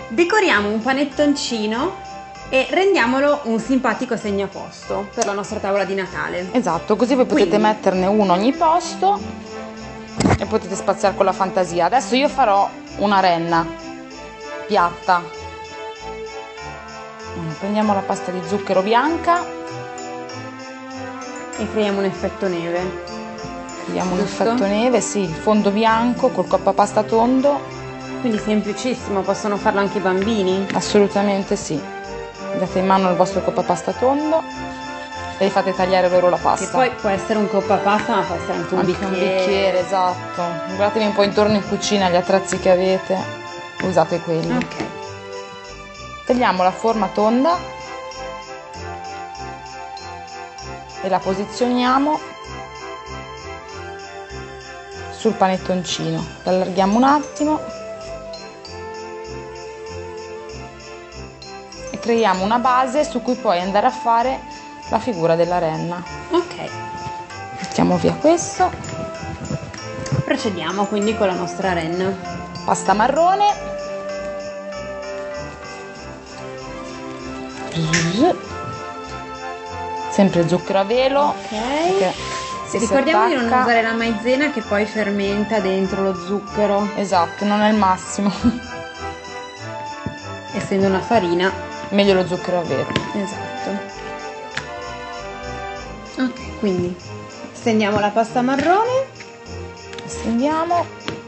Decoriamo un panettoncino e rendiamolo un simpatico segnaposto per la nostra tavola di Natale. Esatto, così voi potete Quindi metterne uno ogni posto e potete spaziare con la fantasia. Adesso io farò una renna piatta. Prendiamo la pasta di zucchero bianca e creiamo un effetto neve. creiamo un Giusto? effetto neve, sì, il fondo bianco col coppapasta tondo. Quindi semplicissimo, possono farlo anche i bambini? Assolutamente sì. Date in mano il vostro coppapasta tondo e li fate tagliare loro la Che pasta. poi può essere un coppapasta, ma può essere anche un Anche un bicchiere, esatto. Guardatevi un po' intorno in cucina gli attrezzi che avete, usate quelli. Ok. Tagliamo la forma tonda e la posizioniamo sul panettoncino. L'allarghiamo un attimo e creiamo una base su cui poi andare a fare la figura della renna. Ok. Mettiamo via questo. Procediamo quindi con la nostra renna. Pasta marrone. Sempre zucchero a velo. Ok. Se Ricordiamo di si non attacca, usare la maizena che poi fermenta dentro lo zucchero, esatto, non è il massimo. essendo una farina. Meglio lo zucchero a velo. Esatto. Ok, quindi stendiamo la pasta marrone. Stendiamo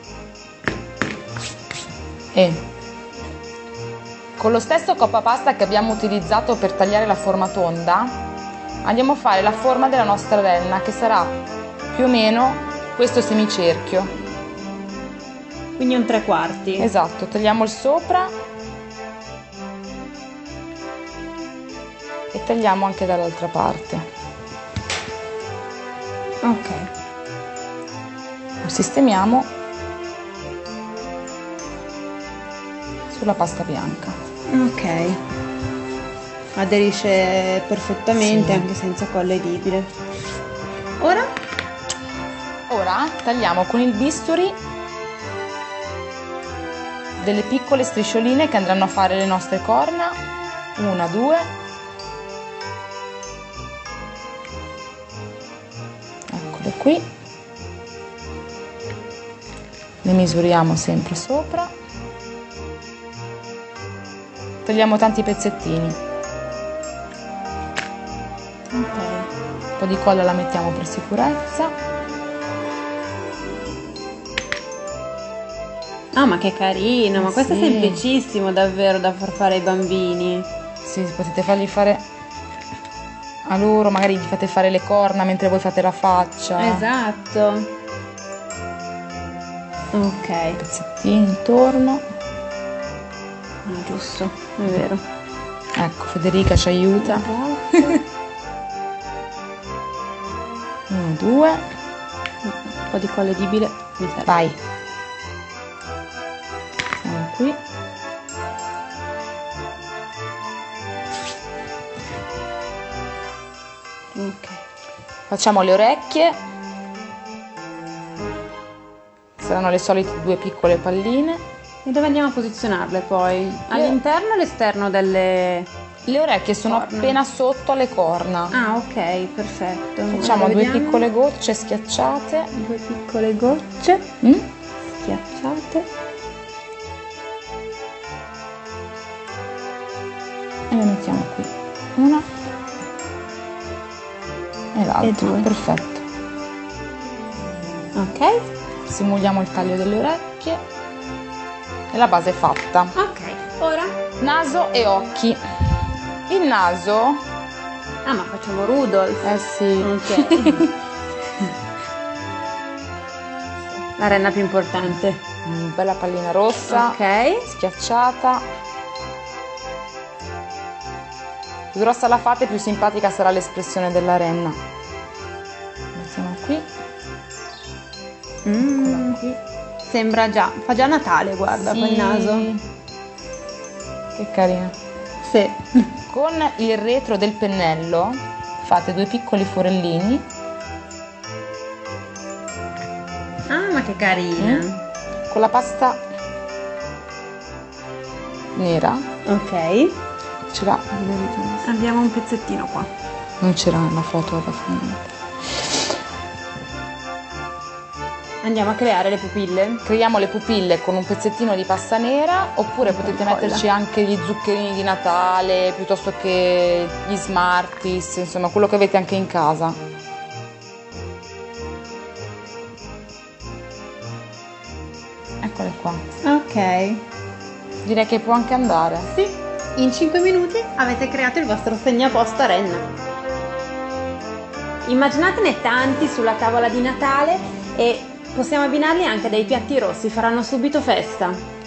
e con lo stesso coppapasta che abbiamo utilizzato per tagliare la forma tonda andiamo a fare la forma della nostra renna, che sarà più o meno questo semicerchio. Quindi un 3/4. Esatto, tagliamo il sopra e tagliamo anche dall'altra parte. Ok. Lo sistemiamo sulla pasta bianca. Ok. Aderisce perfettamente, Sì. anche senza colla edibile. Ora? Ora tagliamo con il bisturi delle piccole striscioline che andranno a fare le nostre corna. Una, due. Eccole qui. Le misuriamo sempre sopra. Tagliamo tanti pezzettini. Ok. Un po' di colla la mettiamo per sicurezza. Ah, ma che carino, ma questo Sì. è semplicissimo davvero da far fare ai bambini. Sì, potete fargli fare a loro, magari gli fate fare le corna mentre voi fate la faccia. Esatto. Ok. Pezzettini intorno. Ah, giusto, è vero. Ecco, Federica ci aiuta. Esatto. 1, 2. Un po' di colla edibile mi serve. Vai. Siamo qui. Ok. Facciamo le orecchie. Saranno le solite 2 piccole palline. E dove andiamo a posizionarle poi? All'interno o all'esterno delle... Le orecchie sono Corna. appena sotto alle corna. Ah, ok, perfetto. Facciamo Allora, 2 vediamo. piccole gocce schiacciate. 2 piccole gocce Mm? schiacciate. E le mettiamo qui. Una e l'altra. E 2. Perfetto. Ok. Simuliamo il taglio delle orecchie e la base è fatta. Ok, ora? Naso e occhi. Il naso, Ah, ma facciamo Rudolph. eh sì, Ok. La renna più importante. bella pallina rossa, Ok. schiacciata. Più grossa la fate, più simpatica sarà l'espressione della renna. Mettiamo qui, eccola qui. Sembra già, fa già Natale, guarda, Sì. quel naso. Che carina. Sì. Con il retro del pennello fate 2 piccoli forellini. Ah, ma che carina. Con la pasta nera. Ok. Ce l'ha? Abbiamo un pezzettino qua. Non c'era la foto da fare. Andiamo a creare le pupille. Creiamo le pupille con un pezzettino di pasta nera, oppure potete metterci anche gli zuccherini di Natale, piuttosto che gli Smarties, insomma quello che avete anche in casa. Eccole qua. Ok. Direi che può anche andare. Sì, in 5 minuti avete creato il vostro segnaposto a renna. Immaginatene tanti sulla tavola di Natale e possiamo abbinarli anche a dei piatti rossi, faranno subito festa.